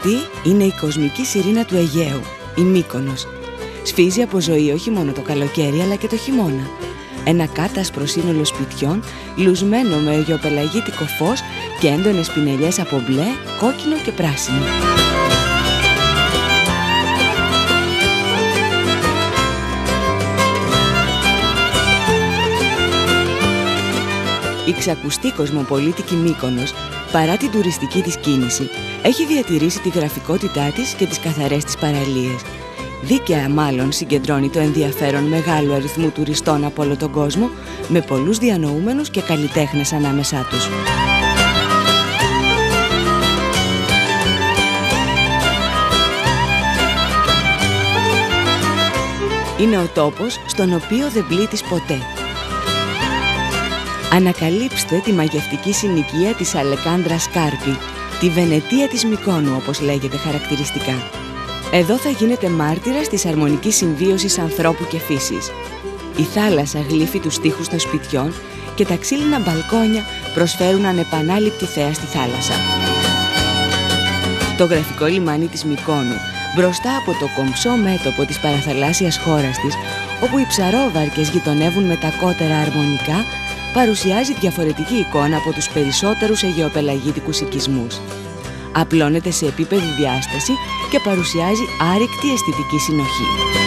Αυτή είναι η κοσμική σιρήνα του Αιγαίου, η Μύκονος. Σφίζει από ζωή όχι μόνο το καλοκαίρι αλλά και το χειμώνα. Ένα κάτασπρο σύνολο σπιτιών, λουσμένο με αιγαιοπελαγίτικο φως και έντονες πινελιές από μπλε, κόκκινο και πράσινο. Η ξακουστή κοσμοπολίτικη Μύκονος, παρά την τουριστική της κίνηση, έχει διατηρήσει τη γραφικότητά της και τις καθαρές της παραλίες. Δίκαια μάλλον συγκεντρώνει το ενδιαφέρον μεγάλου αριθμού τουριστών από όλο τον κόσμο, με πολλούς διανοούμενους και καλλιτέχνες ανάμεσά τους. Είναι ο τόπος στον οποίο δεν πλήττεις ποτέ. Ανακαλύψτε τη μαγευτική συνοικία της Αλεκάνδρα Σκάρπη, τη Βενετία της Μυκόνου όπως λέγεται χαρακτηριστικά. Εδώ θα γίνετε μάρτυρας της αρμονικής συμβίωσης ανθρώπου και φύσης. Η θάλασσα γλύφει τους τοίχους των σπιτιών και τα ξύλινα μπαλκόνια προσφέρουν ανεπανάληπτη θέα στη θάλασσα. Το γραφικό λιμάνι της Μυκόνου, μπροστά από το κομψό μέτωπο της παραθαλάσσιας χώρας της, όπου οι ψαρόβαρκες γειτονεύουν με τα κότερα αρμονικά, παρουσιάζει διαφορετική εικόνα από τους περισσότερους αιγαιοπελαγίτικους οικισμούς. Απλώνεται σε επίπεδη διάσταση και παρουσιάζει άρρηκτη αισθητική συνοχή.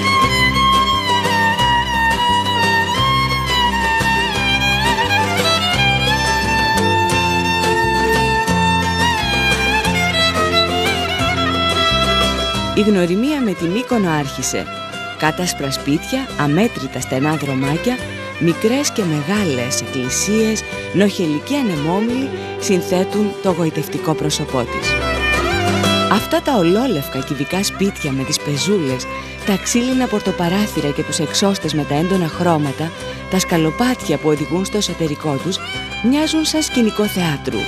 Η γνωριμία με τη Μύκονο άρχισε. Κάτασπρα σπίτια, αμέτρητα στενά δρομάκια, μικρές και μεγάλες εκκλησίες, νοχελικοί ανεμόμυλοι συνθέτουν το γοητευτικό πρόσωπό της. Αυτά τα ολόλευκα κυβικά σπίτια με τις πεζούλες, τα ξύλινα πορτοπαράθυρα και τους εξώστες με τα έντονα χρώματα, τα σκαλοπάτια που οδηγούν στο εσωτερικό τους, μοιάζουν σαν σκηνικό θεάτρου.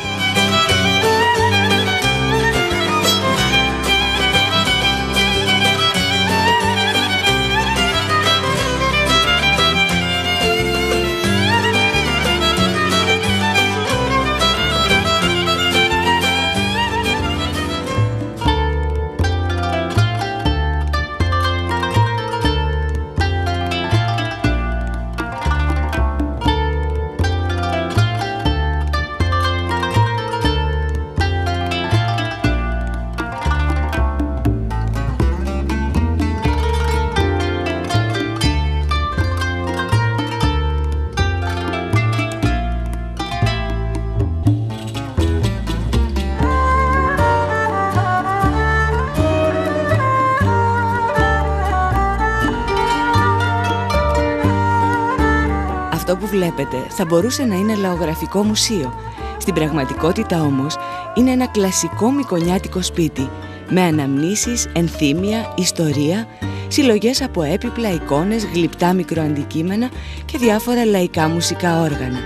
Αυτό που βλέπετε θα μπορούσε να είναι λαογραφικό μουσείο. Στην πραγματικότητα όμως είναι ένα κλασικό μικονιάτικο σπίτι με αναμνήσεις, ενθύμια, ιστορία, συλλογές από έπιπλα, εικόνες, γλυπτά μικροαντικείμενα και διάφορα λαϊκά μουσικά όργανα.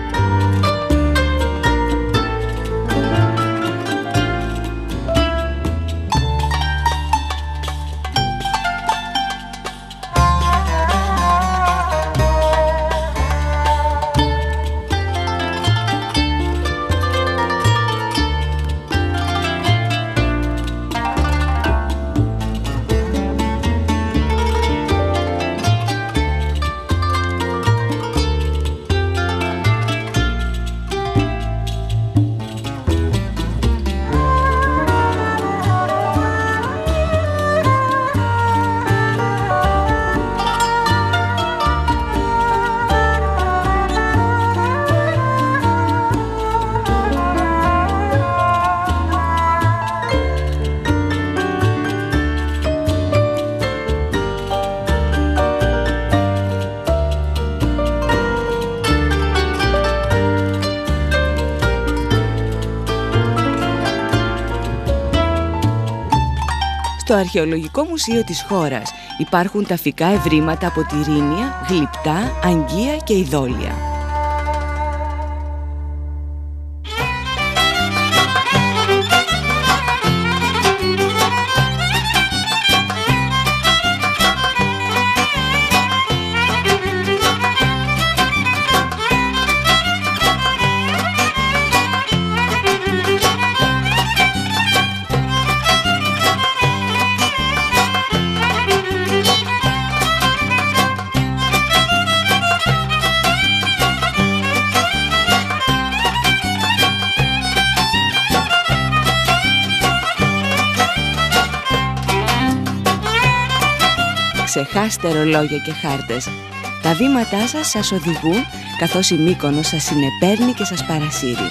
Στο Αρχαιολογικό Μουσείο της χώρας υπάρχουν ταφικά ευρήματα από Τυρίνια, Γλυπτά, Αγγεία και Ιδόλια. Ξεχάστε ρολόγια και χάρτες. Τα βήματά σας οδηγούν, καθώς η Μύκονος σας συνεπέρνει και σας παρασύρει.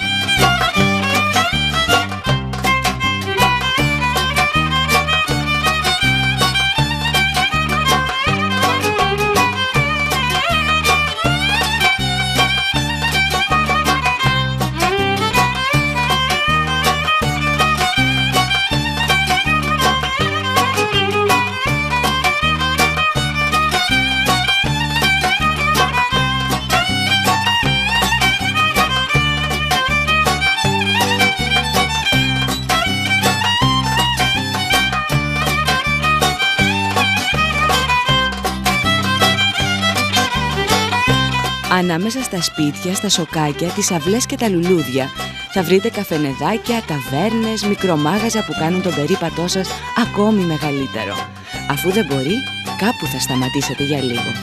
Ανάμεσα στα σπίτια, στα σοκάκια, τις αυλές και τα λουλούδια θα βρείτε καφενεδάκια, ταβέρνες, μικρομάγαζα που κάνουν τον περίπατό σας ακόμη μεγαλύτερο. Αφού δεν μπορεί, κάπου θα σταματήσετε για λίγο.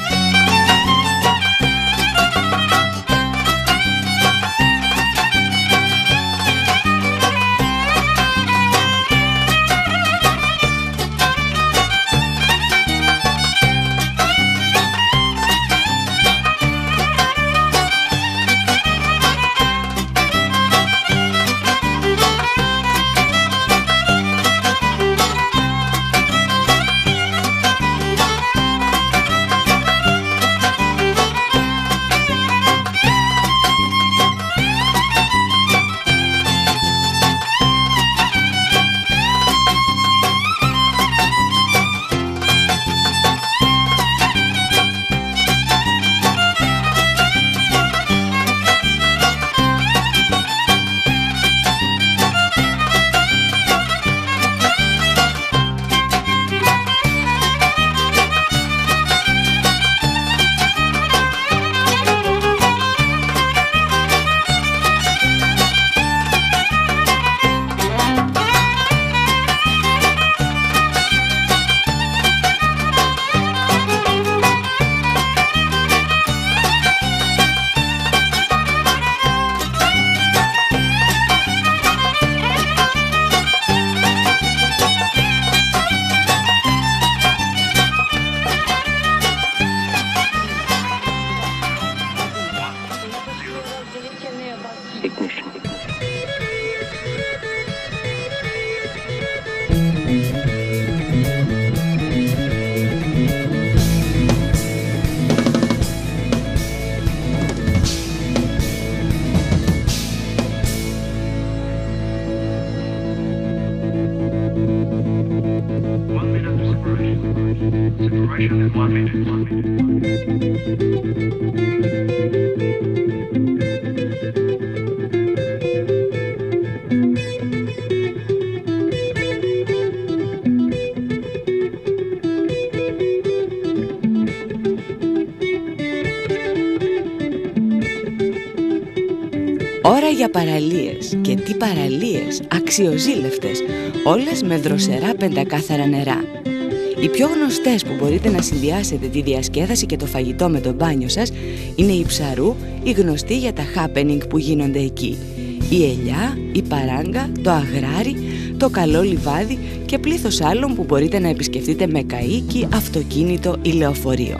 Ώρα για παραλίες, και τι παραλίες, αξιοζήλευτες, όλες με δροσερά πεντακάθαρα νερά. Οι πιο γνωστές που μπορείτε να συνδυάσετε τη διασκέδαση και το φαγητό με το μπάνιο σας είναι η Ψαρού, η γνωστή για τα happening που γίνονται εκεί, η Ελιά, η Παράγκα, το Αγράρι, το Καλό Λιβάδι και πλήθος άλλων που μπορείτε να επισκεφτείτε με καΐκι, αυτοκίνητο ή λεωφορείο.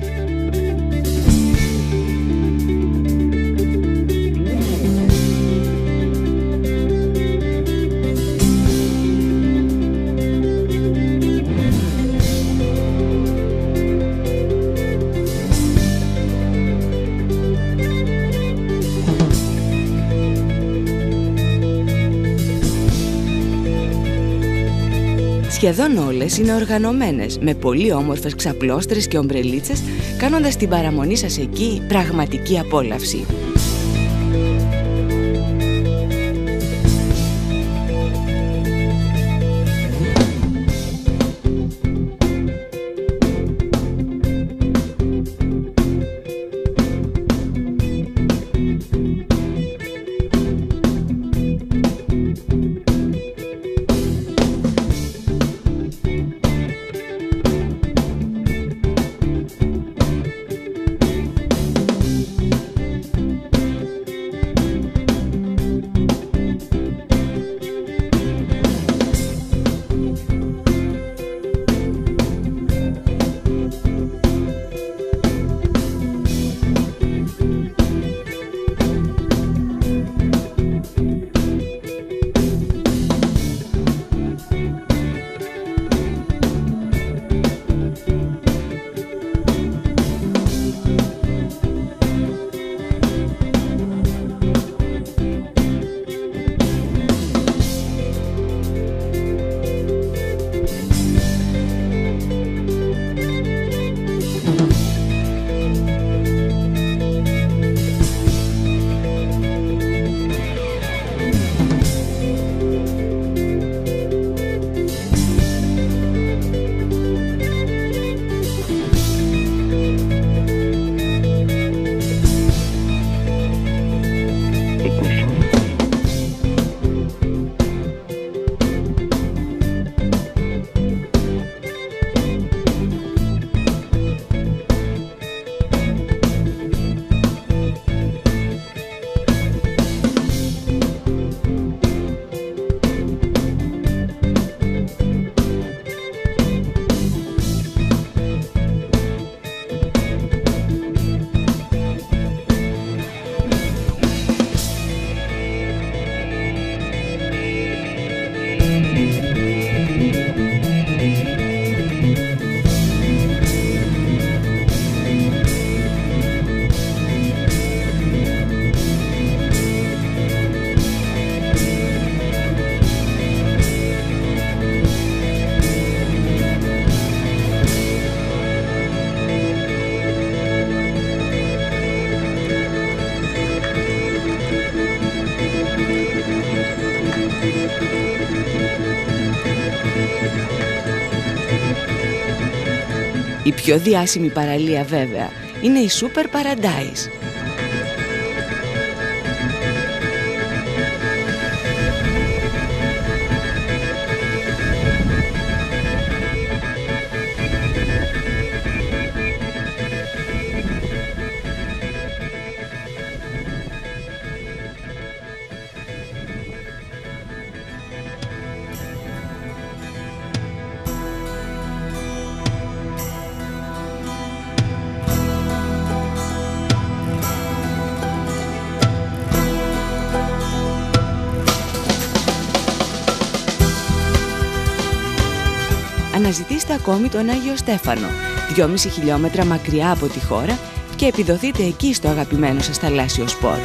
Σχεδόν όλες είναι οργανωμένες, με πολύ όμορφες ξαπλώστρες και ομπρελίτσες, κάνοντας την παραμονή σας εκεί πραγματική απόλαυση. Η πιο διάσημη παραλία βέβαια είναι η Super Paradise. Αναζητήστε ακόμη τον Άγιο Στέφανο, 2,5 χιλιόμετρα μακριά από τη χώρα, και επιδοθείτε εκεί στο αγαπημένο σας θαλάσσιο σπορ.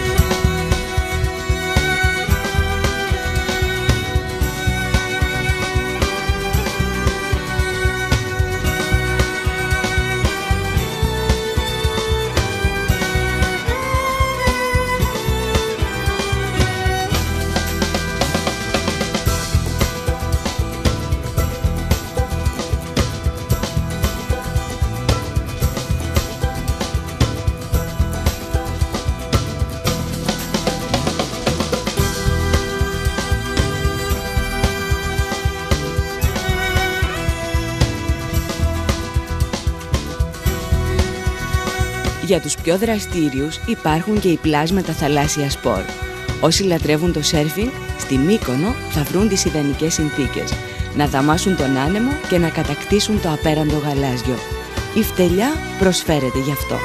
Για τους πιο δραστήριους υπάρχουν και οι πλάζ με τα θαλάσσια σπορ. Όσοι λατρεύουν το σέρφινγκ, στη Μύκονο θα βρουν τις ιδανικές συνθήκες, να δαμάσουν τον άνεμο και να κατακτήσουν το απέραντο γαλάζιο. Η Φτελιά προσφέρεται γι' αυτό.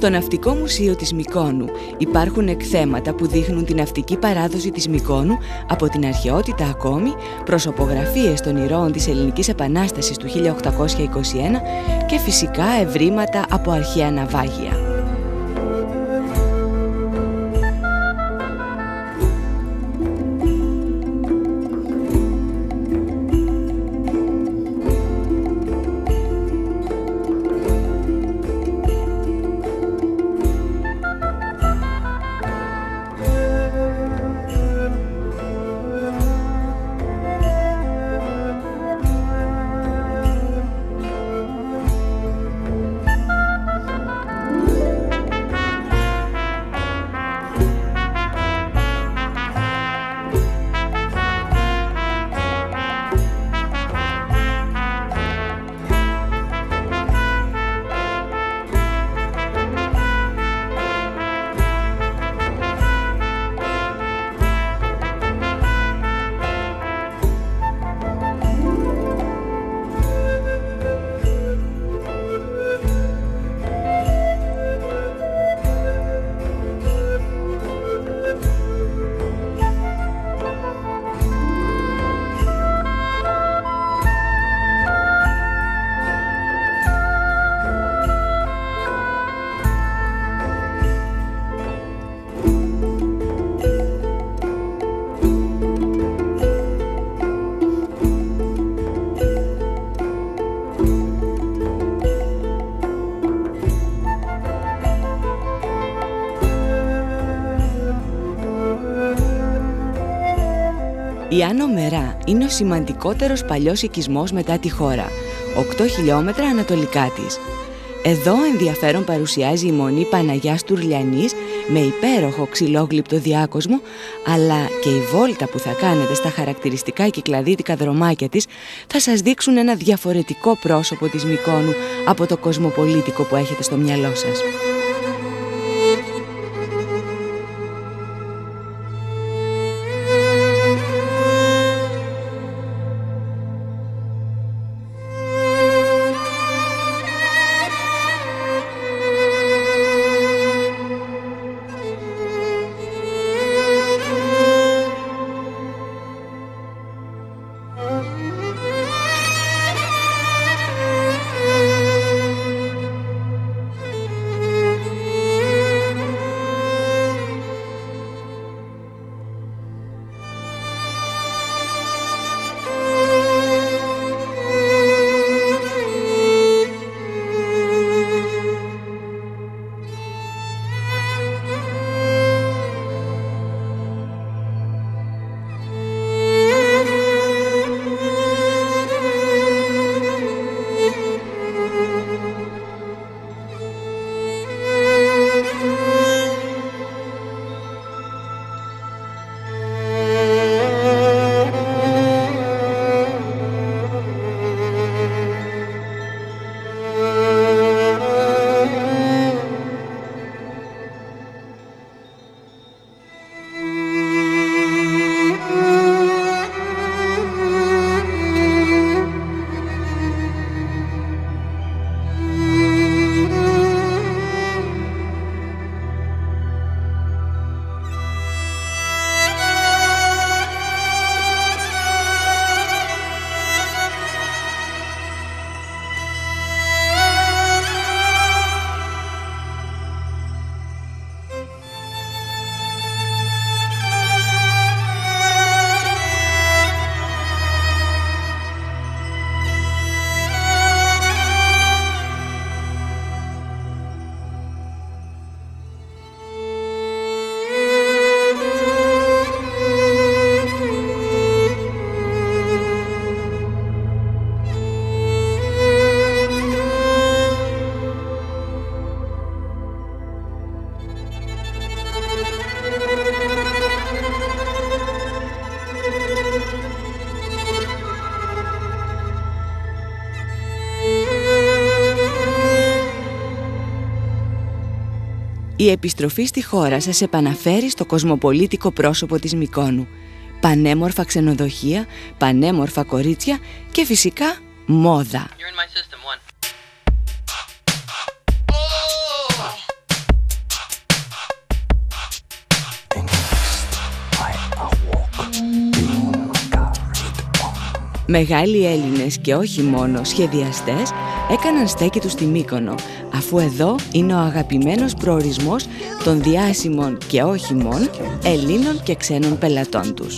Στο Ναυτικό Μουσείο της Μυκόνου υπάρχουν εκθέματα που δείχνουν την ναυτική παράδοση της Μυκόνου από την αρχαιότητα ακόμη, προσωπογραφίες των ηρώων της Ελληνικής Επανάστασης του 1821 και φυσικά ευρήματα από αρχαία ναυάγια. Η Άνω Μερά είναι ο σημαντικότερος παλιός οικισμός μετά τη χώρα, 8 χιλιόμετρα ανατολικά της. Εδώ ενδιαφέρον παρουσιάζει η Μονή Παναγιάς Τουρλιανής με υπέροχο ξυλόγλυπτο διάκοσμο, αλλά και η βόλτα που θα κάνετε στα χαρακτηριστικά κυκλαδίτικα δρομάκια της θα σας δείξουν ένα διαφορετικό πρόσωπο της Μυκόνου από το κοσμοπολίτικο που έχετε στο μυαλό σας. Η επιστροφή στη χώρα σας επαναφέρει στο κοσμοπολίτικο πρόσωπο της Μυκόνου. Πανέμορφα ξενοδοχεία, πανέμορφα κορίτσια και φυσικά μόδα. Μεγάλοι Έλληνες και όχι μόνο σχεδιαστές έκαναν στέκι τους στη Μύκονο, αφού εδώ είναι ο αγαπημένος προορισμός των διάσημων και όχι μόνο Ελλήνων και ξένων πελατών τους.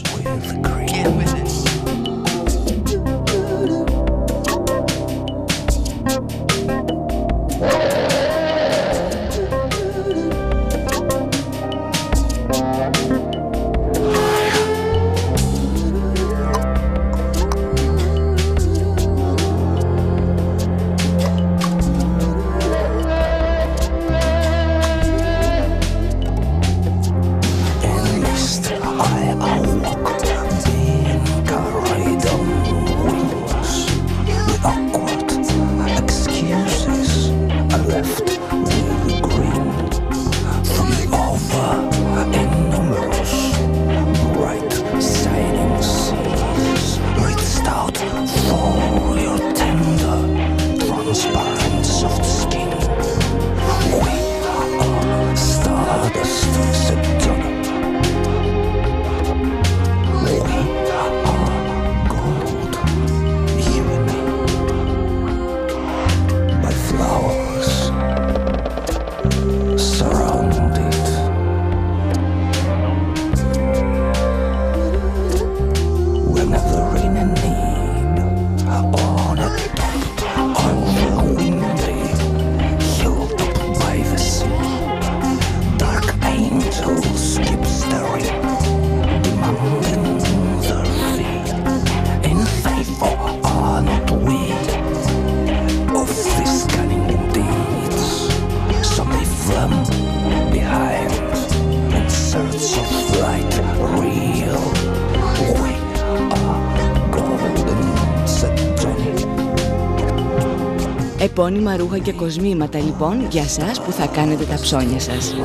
Επώνυμα ρούχα και κοσμήματα λοιπόν για σας που θα κάνετε τα ψώνια σας.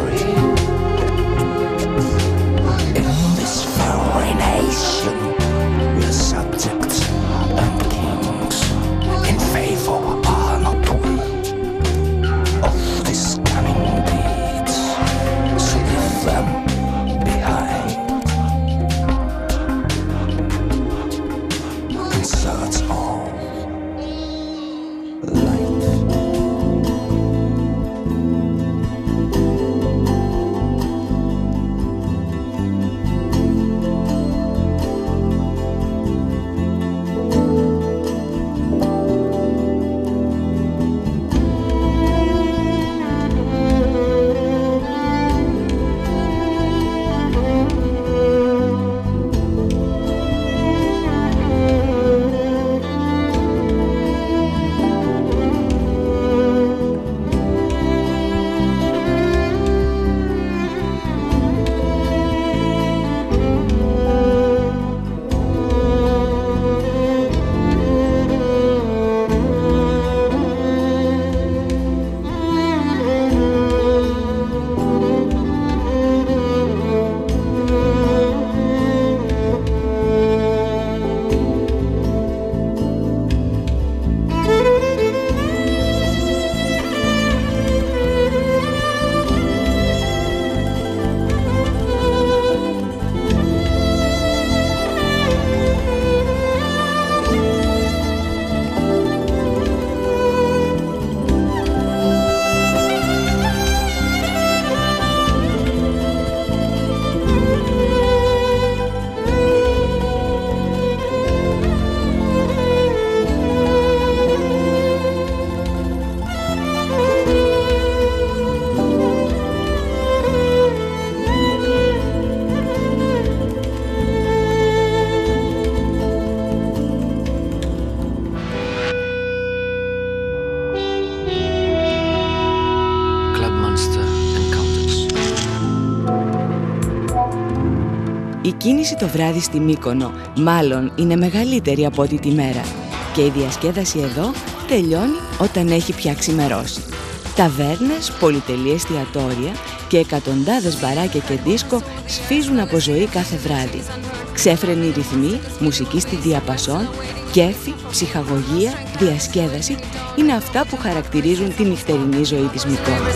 Η κίνηση το βράδυ στη Μύκονο μάλλον είναι μεγαλύτερη από ό,τι τη μέρα και η διασκέδαση εδώ τελειώνει όταν έχει πια ξημερώσει. Ταβέρνες, πολυτελή εστιατόρια και εκατοντάδες μπαράκια και δίσκο σφίζουν από ζωή κάθε βράδυ. Ξέφρενοι ρυθμοί, μουσική στη διαπασόν, κέφι, ψυχαγωγία, διασκέδαση είναι αυτά που χαρακτηρίζουν τη νυχτερινή ζωή της Μυκόνου.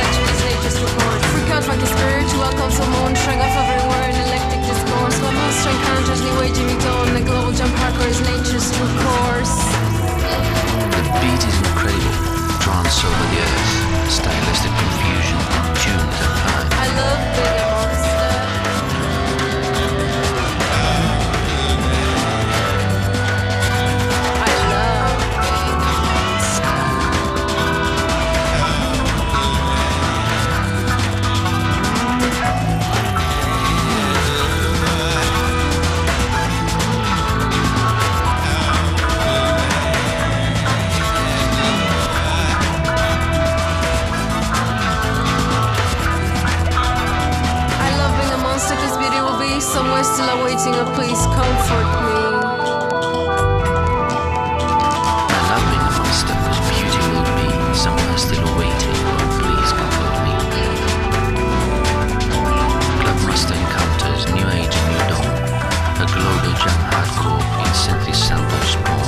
Like a spiritual cult, someone strung off every word, electric discourse. What most unconsciously waging it on. The global jump hardcore is nature's true course. The beat is incredible, trance over the earth, stylistic confusion, tunes and time. I love being a monster. I love being a monster. Somewhere still awaiting a please comfort me. I love being a monster whose beauty will be somewhere still awaiting. Please comfort me. Club Master encounters new age and new dawn. A global jam hardcore in synthesis sample spawn.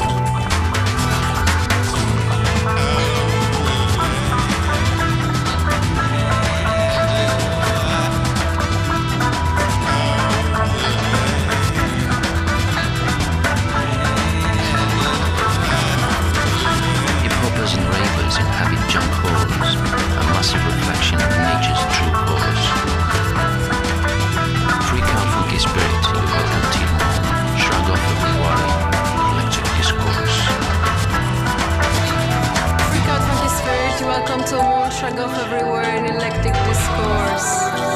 Inhabit junk holes, a massive reflection of nature's true course. Freak out funky spirit, you welcome to home. Shrug off every worry, electric discourse. Freak out funky spirit, you welcome to a moon. Shrug off every word in electric discourse.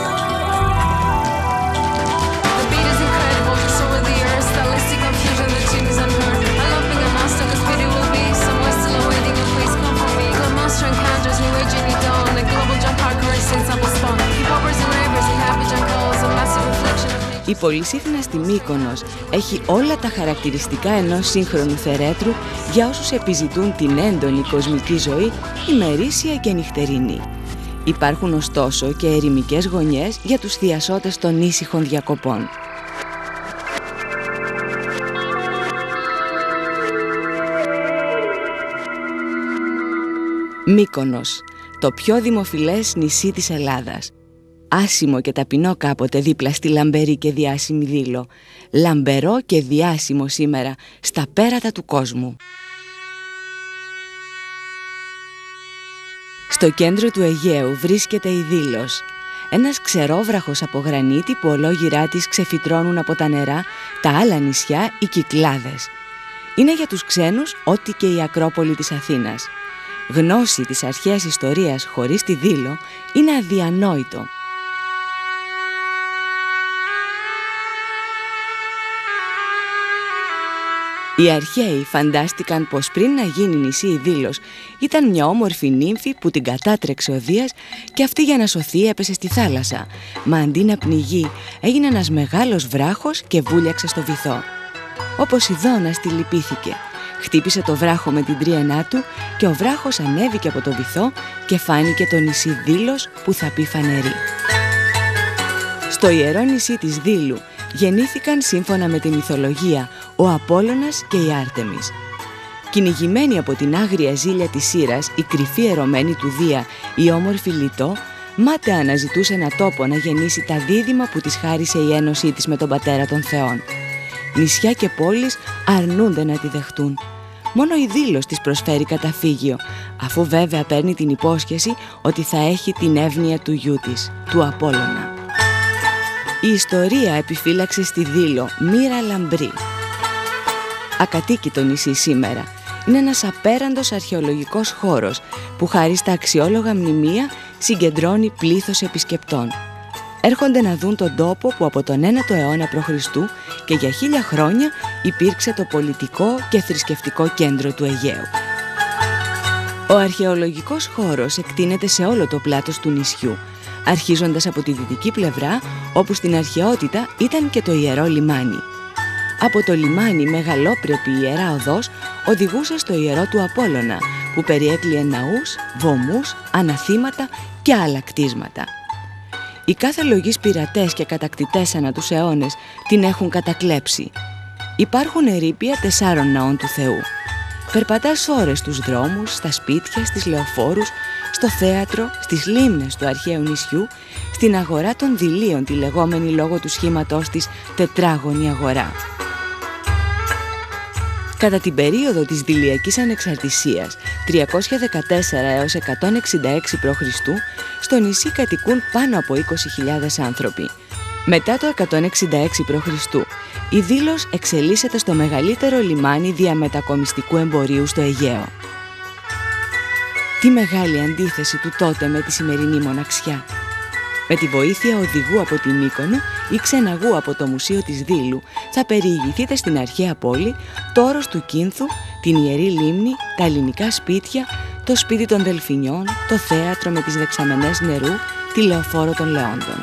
The beat is incredible, just over the earth. Stylistic confusion, the tune is unheard. I love being a monster, cause beauty will be somewhere still awaiting a please comfort me. Monster encounters new age and dawn. A global jump hardcore is sample spawn. Hip-hoppers and ravers in happy junk holes. A massive reflection of nature. Η πολυσύχναστη Μύκονος έχει όλα τα χαρακτηριστικά ενός σύγχρονου θερέτρου για όσους επιζητούν την έντονη κοσμική ζωή, ημερήσια και νυχτερινή. Υπάρχουν ωστόσο και ερημικές γωνιές για τους θειασότες των ήσυχων διακοπών. Μύκονος, το πιο δημοφιλές νησί της Ελλάδας. Άσημο και ταπεινό κάποτε δίπλα στη λαμπερή και διάσημη Δήλο. Λαμπερό και διάσημο σήμερα στα πέρατα του κόσμου. Στο κέντρο του Αιγαίου βρίσκεται η Δήλος. Ένας ξερόβραχος από γρανίτη που ολόγυρά της ξεφυτρώνουν από τα νερά τα άλλα νησιά οι Κυκλάδες. Είναι για τους ξένους ό,τι και η Ακρόπολη της Αθήνας. Γνώση της αρχαίας ιστορίας χωρίς τη Δήλο είναι αδιανόητο. Οι αρχαίοι φαντάστηκαν πως πριν να γίνει νησί η Δήλος ήταν μια όμορφη νύμφη που την κατάτρεξε ο Δίας και αυτή για να σωθεί έπεσε στη θάλασσα. Μα αντί να πνιγεί έγινε ένας μεγάλος βράχος και βούλιαξε στο βυθό. Ο Ποσειδώνας τη λυπήθηκε. Χτύπησε το βράχο με την τρίαινά του και ο βράχος ανέβηκε από το βυθό και φάνηκε το νησί Δήλος που θα πει φανερή. Στο ιερό νησί της Δήλου γεννήθηκαν σύμφωνα με τη μυθολογία ο Απόλλωνας και η Άρτεμις. Κυνηγημένη από την άγρια ζήλια της Σύρας, η κρυφή ερωμένη του Δία, η όμορφη Λιτό, μάταια αναζητούσε ένα τόπο να γεννήσει τα δίδυμα που της χάρισε η ένωσή της με τον πατέρα των θεών. Νησιά και πόλεις αρνούνται να τη δεχτούν. Μόνο η Δήλος της προσφέρει καταφύγιο, αφού βέβαια παίρνει την υπόσχεση ότι θα έχει την εύνοια του γιού της, του Απόλλωνα. Η ιστορία επιφύλαξε στη Δήλο μοίρα λαμπρή. Ακατοίκητο νησί σήμερα, είναι ένας απέραντος αρχαιολογικός χώρος που χάρη στα αξιόλογα μνημεία συγκεντρώνει πλήθος επισκεπτών. Έρχονται να δουν τον τόπο που από τον 9ο αιώνα π.Χ. και για 1000 χρόνια υπήρξε το πολιτικό και θρησκευτικό κέντρο του Αιγαίου. Ο αρχαιολογικός χώρος εκτείνεται σε όλο το πλάτος του νησιού, αρχίζοντας από τη δυτική πλευρά, όπου στην αρχαιότητα ήταν και το ιερό λιμάνι. Από το λιμάνι μεγαλόπρεπη ιερά οδός οδηγούσε στο ιερό του Απόλλωνα, που περιέκλειε ναούς, βωμούς, αναθήματα και άλλα κτίσματα. Οι κάθε λογής πειρατές και κατακτητές ανά τους αιώνες την έχουν κατακλέψει. Υπάρχουν ερείπια 4 ναών του Θεού. Περπατάς ώρες στους δρόμους, στα σπίτια, στις λεωφόρους, στο θέατρο, στις λίμνες του αρχαίου νησιού, στην αγορά των δειλίων, τη λεγόμενη λόγω του σχήματός της τετράγωνη αγορά. Κατά την περίοδο της δειλιακής ανεξαρτησίας, 314 έως 166 π.Χ., στο νησί κατοικούν πάνω από 20.000 άνθρωποι. Μετά το 166 π.Χ., η Δήλος εξελίσσεται στο μεγαλύτερο λιμάνι διαμετακομιστικού εμπορίου στο Αιγαίο. Τι μεγάλη αντίθεση του τότε με τη σημερινή μοναξιά. Με τη βοήθεια οδηγού από την Μύκονο ή ξεναγού από το Μουσείο της Δήλου θα περιηγηθείτε στην αρχαία πόλη, το όρος του Κίνθου, την Ιερή Λίμνη, τα ελληνικά σπίτια, το σπίτι των Δελφινιών, το θέατρο με τις δεξαμενές νερού, τη λεωφόρο των Λεόντων.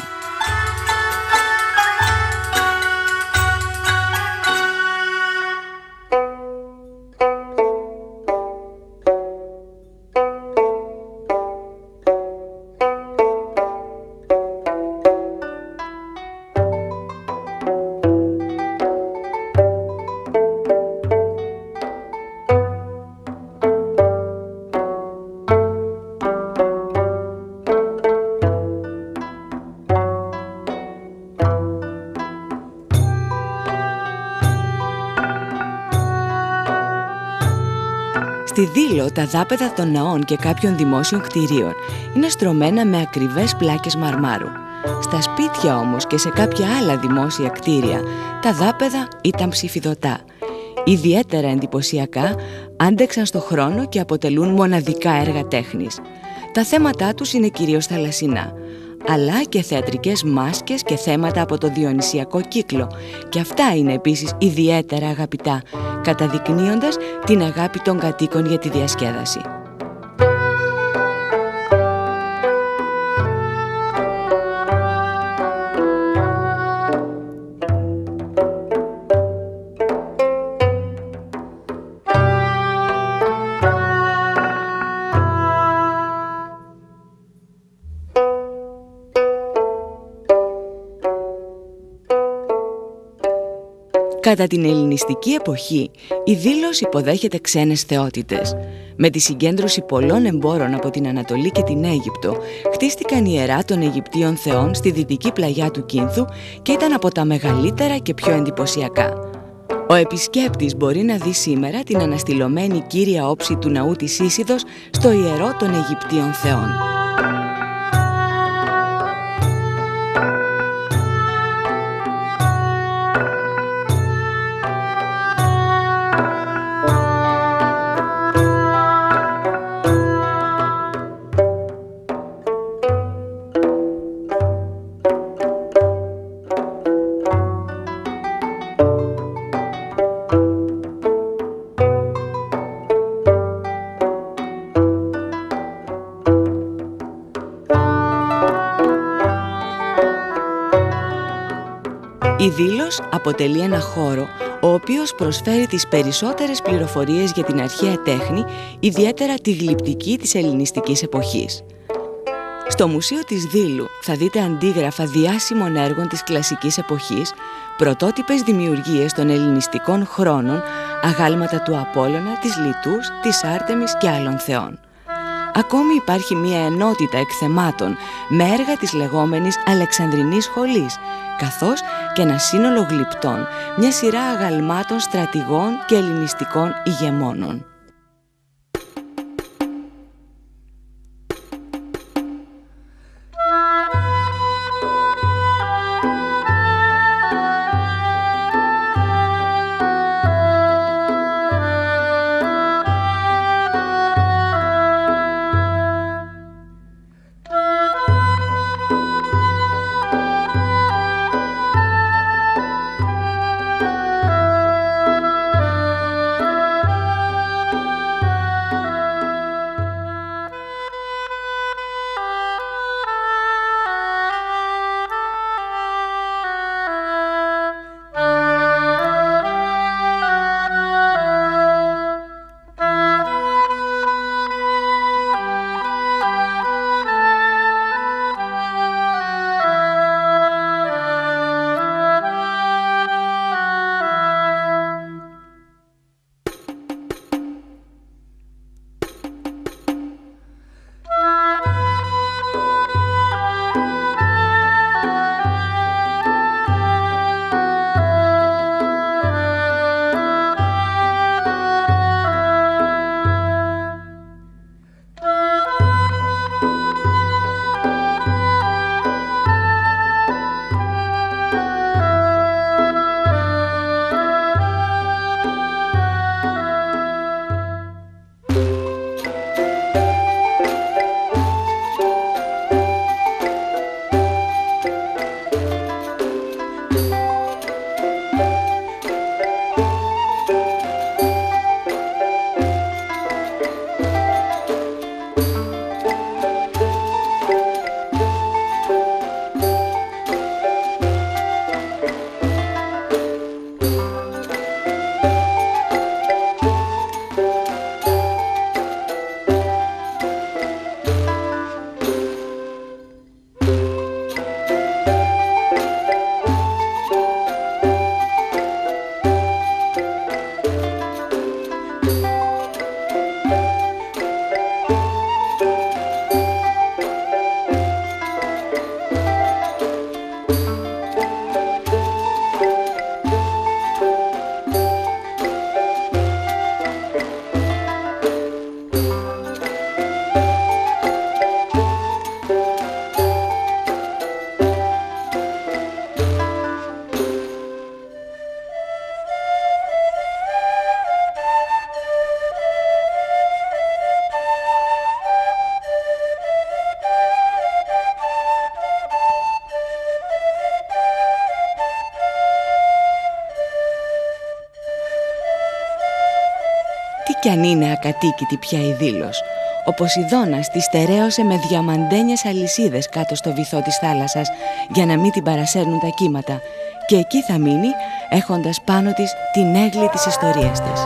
Στη Δήλο τα δάπεδα των ναών και κάποιων δημόσιων κτηρίων είναι στρωμένα με ακριβές πλάκες μαρμάρου. Στα σπίτια όμως και σε κάποια άλλα δημόσια κτίρια τα δάπεδα ήταν ψηφιδωτά. Ιδιαίτερα εντυπωσιακά, άντεξαν στο χρόνο και αποτελούν μοναδικά έργα τέχνης. Τα θέματά τους είναι κυρίως θαλασσινά, αλλά και θεατρικές μάσκες και θέματα από το διονυσιακό κύκλο, και αυτά είναι επίσης ιδιαίτερα αγαπητά, καταδεικνύοντας την αγάπη των κατοίκων για τη διασκέδαση. Κατά την ελληνιστική εποχή, η Δήλος υποδέχεται ξένες θεότητες. Με τη συγκέντρωση πολλών εμπόρων από την Ανατολή και την Αίγυπτο, χτίστηκαν ιερά των Αιγυπτίων θεών στη δυτική πλαγιά του Κίνθου και ήταν από τα μεγαλύτερα και πιο εντυπωσιακά. Ο επισκέπτης μπορεί να δει σήμερα την αναστηλωμένη κύρια όψη του ναού της Ίσιδος στο ιερό των Αιγυπτίων θεών. Η Δήλος αποτελεί ένα χώρο ο οποίος προσφέρει τις περισσότερες πληροφορίες για την αρχαία τέχνη, ιδιαίτερα τη γλυπτική της ελληνιστικής εποχής. Στο Μουσείο της Δήλου θα δείτε αντίγραφα διάσημων έργων της κλασικής εποχής, πρωτότυπες δημιουργίες των ελληνιστικών χρόνων, αγάλματα του Απόλλωνα, της Λιτούς, της Άρτεμις και άλλων θεών. Ακόμη υπάρχει μια ενότητα εκθεμάτων με έργα της λεγόμενης Αλεξανδρινής Σχολής, καθώς και ένα σύνολο γλυπτών, μια σειρά αγαλμάτων στρατηγών και ελληνιστικών ηγεμόνων. κι αν είναι ακατοίκητη πια η Δήλος. Ο Ποσειδώνας τη στερέωσε με διαμαντένιες αλυσίδες κάτω στο βυθό της θάλασσας για να μην την παρασέρνουν τα κύματα, και εκεί θα μείνει έχοντας πάνω της την έγκλη της ιστορίας της.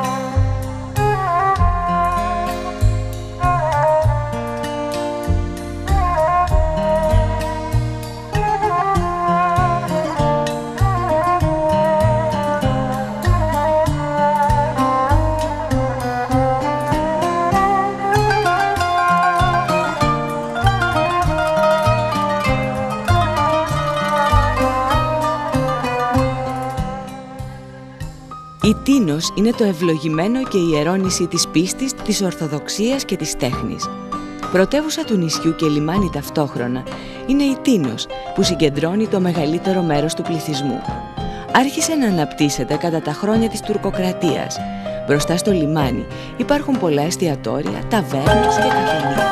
Η Τίνος είναι το ευλογημένο και ιερό νησί της πίστης, της Ορθοδοξίας και της τέχνης. Πρωτεύουσα του νησιού και λιμάνι ταυτόχρονα είναι η Τίνος, που συγκεντρώνει το μεγαλύτερο μέρος του πληθυσμού. Άρχισε να αναπτύσσεται κατά τα χρόνια της τουρκοκρατίας. Μπροστά στο λιμάνι υπάρχουν πολλά εστιατόρια, ταβέρνες και καφενεία.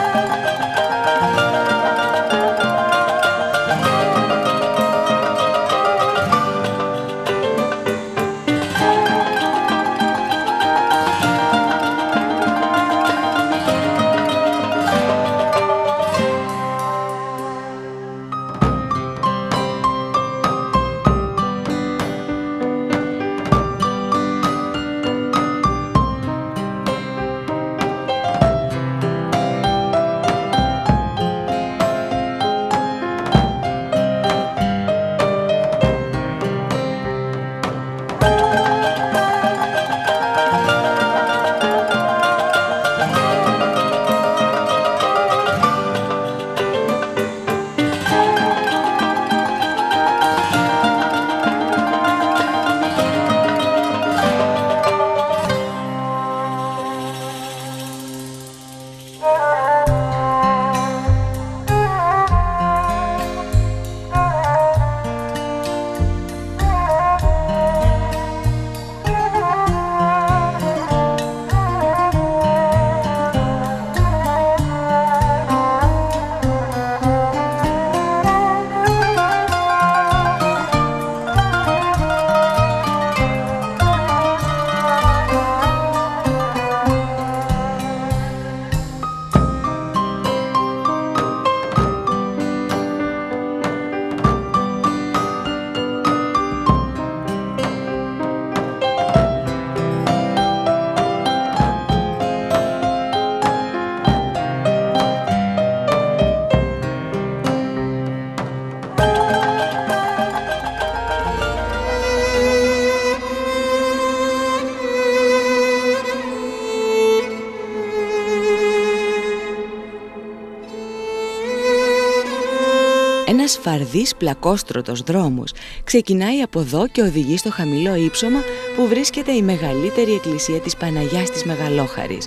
Ένας φαρδής πλακόστρωτος δρόμος ξεκινάει από εδώ και οδηγεί στο χαμηλό ύψωμα που βρίσκεται η μεγαλύτερη εκκλησία της Παναγιάς της Μεγαλόχαρης.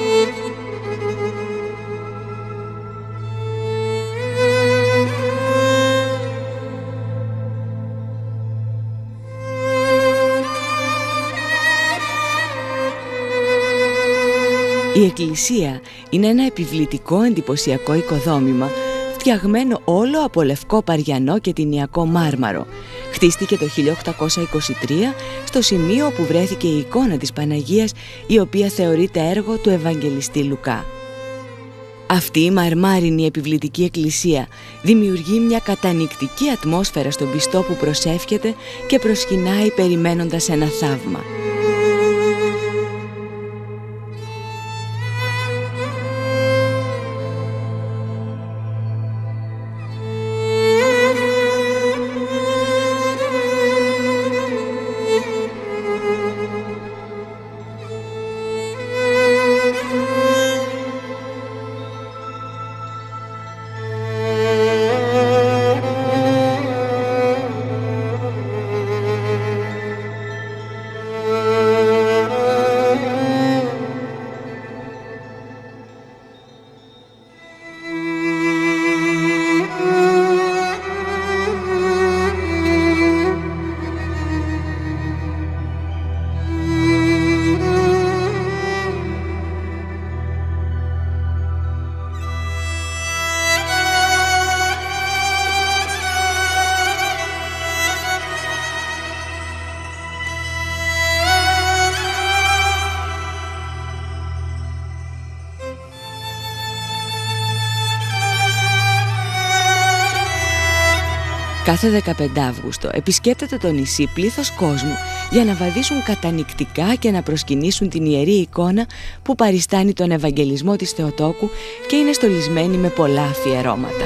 Η εκκλησία είναι ένα επιβλητικό εντυπωσιακό οικοδόμημα φτιαγμένο όλο από λευκό παριανό και τηνιακό μάρμαρο. Χτίστηκε το 1823 στο σημείο όπου βρέθηκε η εικόνα της Παναγίας, η οποία θεωρείται έργο του Ευαγγελιστή Λουκά. Αυτή η μαρμάρινη επιβλητική εκκλησία δημιουργεί μια κατανυκτική ατμόσφαιρα στον πιστό που προσεύχεται και προσκυνάει περιμένοντας ένα θαύμα. Κάθε 15 Αύγουστο επισκέπτεται το νησί πλήθος κόσμου για να βαδίσουν κατανυκτικά και να προσκυνήσουν την ιερή εικόνα που παριστάνει τον Ευαγγελισμό της Θεοτόκου και είναι στολισμένη με πολλά αφιερώματα.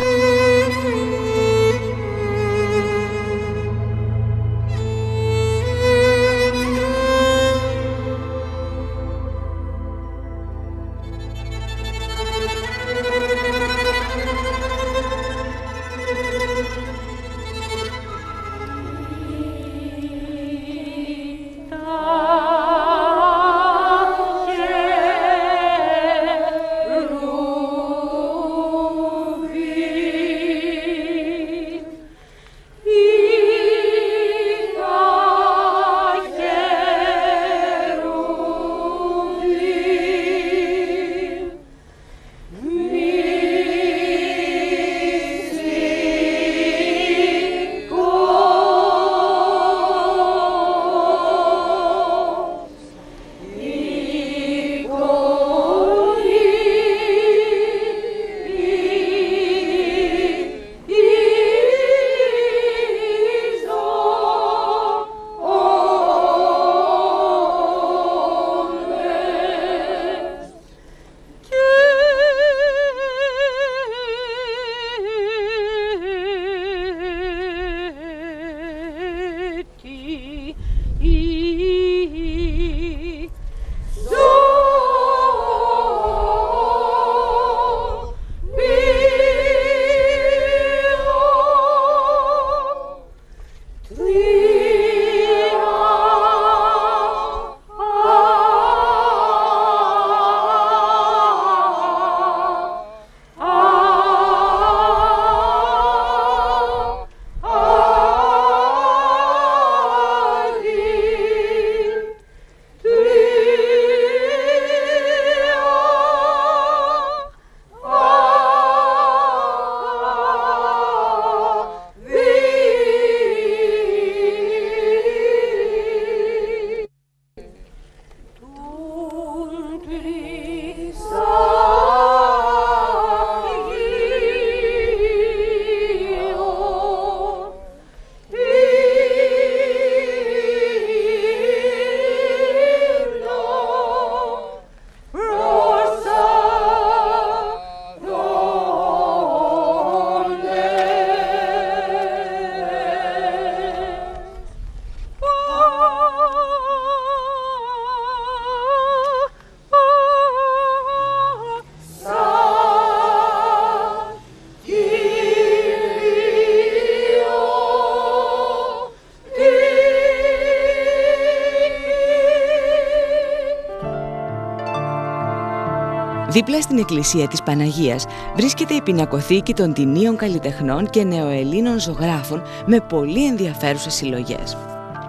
Δίπλα στην εκκλησία της Παναγίας βρίσκεται η πινακοθήκη των τινίων καλλιτεχνών και νεοελλήνων ζωγράφων με πολύ ενδιαφέρουσες συλλογές.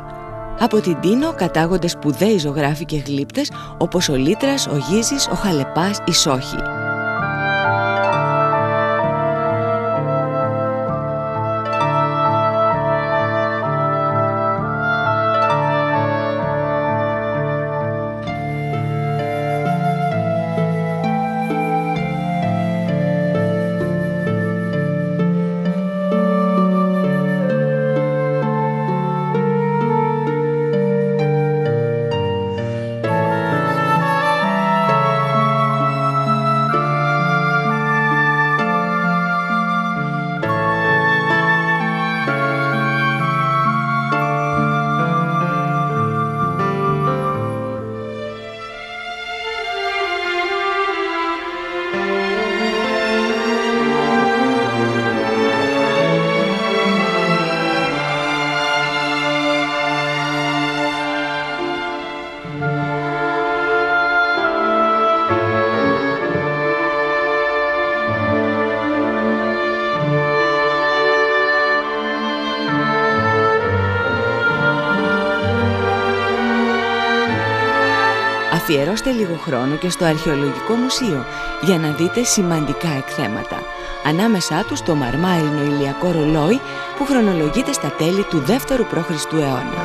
Από την Τίνο κατάγονται σπουδαίοι ζωγράφοι και γλύπτες όπως ο Λίτρας, ο Γίζης, ο Χαλεπάς, η Σόχη. Αφιερώστε λίγο χρόνο και στο Αρχαιολογικό Μουσείο για να δείτε σημαντικά εκθέματα. Ανάμεσά τους το μαρμάρινο ηλιακό ρολόι που χρονολογείται στα τέλη του 2ου π.Χ. αιώνα.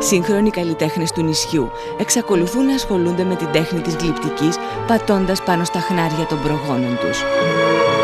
σύγχρονοι καλλιτέχνες του νησιού εξακολουθούν να ασχολούνται με την τέχνη της γλυπτικής, πατώντας πάνω στα χνάρια των προγόνων τους.